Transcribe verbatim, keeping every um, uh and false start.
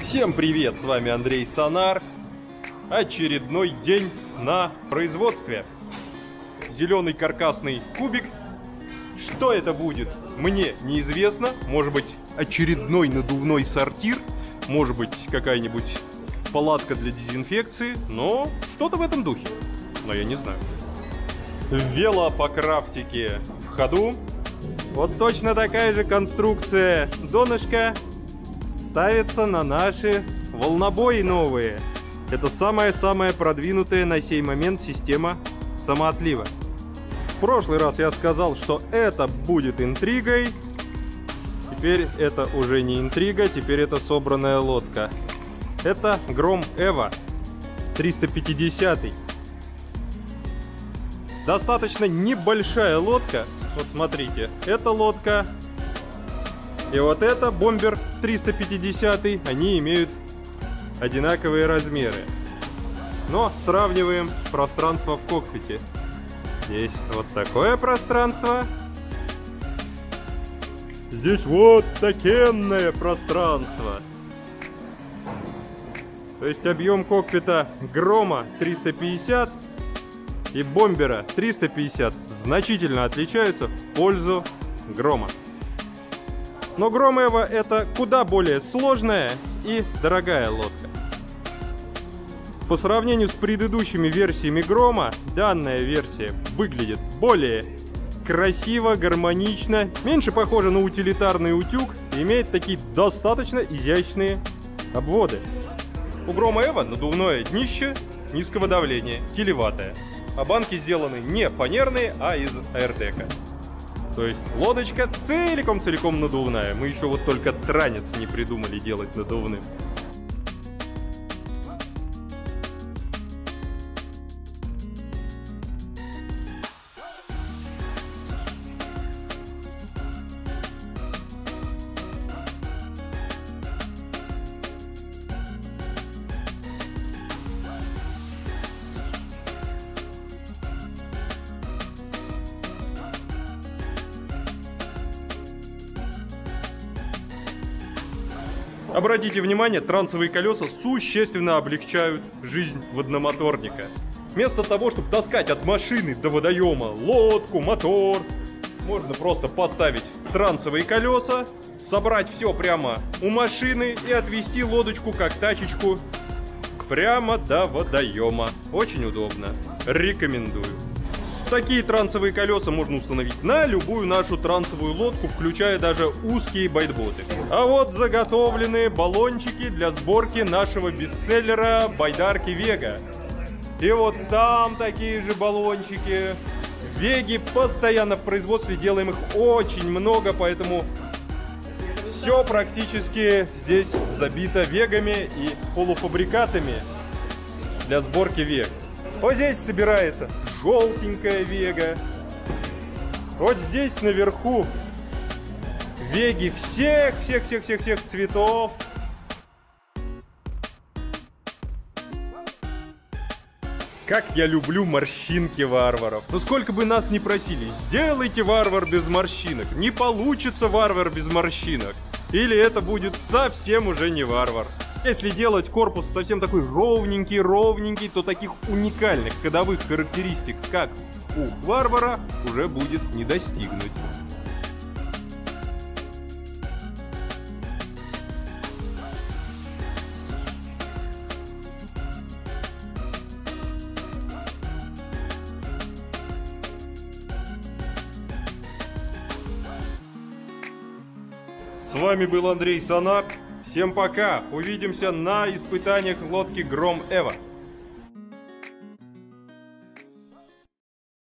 Всем привет, с вами Андрей Сонар. Очередной день на производстве. Зеленый каркасный кубик. Что это будет, мне неизвестно. Может быть, очередной надувной сортир. Может быть, какая-нибудь палатка для дезинфекции. Но что-то в этом духе. Но я не знаю. Велопокрафтики в ходу. Вот точно такая же конструкция. Донышко ставится на наши волнобои новые. Это самая-самая продвинутая на сей момент система самоотлива. В прошлый раз я сказал, что это будет интригой. Теперь это уже не интрига, теперь это собранная лодка. Это Гром Эва триста пятьдесят. Достаточно небольшая лодка. Вот смотрите, эта лодка и вот это бомбер триста пятьдесят, они имеют одинаковые размеры. Но сравниваем пространство в кокпите. Здесь вот такое пространство. Здесь вот такенное пространство. То есть объем кокпита Грома триста пятьдесят и бомбера триста пятьдесят значительно отличаются в пользу Грома. Но Гром Эва это куда более сложная и дорогая лодка. По сравнению с предыдущими версиями Грома, данная версия выглядит более красиво, гармонично, меньше похожа на утилитарный утюг и имеет такие достаточно изящные обводы. У Грома Эва надувное днище низкого давления, килеватое. А банки сделаны не фанерные, а из аэрдека. То есть лодочка целиком-целиком надувная. Мы еще вот только транец не придумали делать надувным. Обратите внимание, трансовые колеса существенно облегчают жизнь водномоторника. Вместо того, чтобы таскать от машины до водоема лодку, мотор, можно просто поставить трансовые колеса, собрать все прямо у машины и отвезти лодочку как тачечку прямо до водоема. Очень удобно. Рекомендую. Такие трансовые колеса можно установить на любую нашу трансовую лодку, включая даже узкие байдботы. А вот заготовленные баллончики для сборки нашего бестселлера байдарки Вега. И вот там такие же баллончики. Веги постоянно в производстве, делаем их очень много, поэтому все практически здесь забито вегами и полуфабрикатами для сборки вег. Вот здесь собирается желтенькая вега. Вот здесь наверху веги всех-всех-всех-всех-всех цветов. Как я люблю морщинки варваров. Но сколько бы нас ни просили, сделайте варвар без морщинок. Не получится варвар без морщинок. Или это будет совсем уже не варвар. Если делать корпус совсем такой ровненький-ровненький, то таких уникальных ходовых характеристик, как у варвара, уже будет не достигнуть. С вами был Андрей Сонар. Всем пока! Увидимся на испытаниях лодки Гром Эва.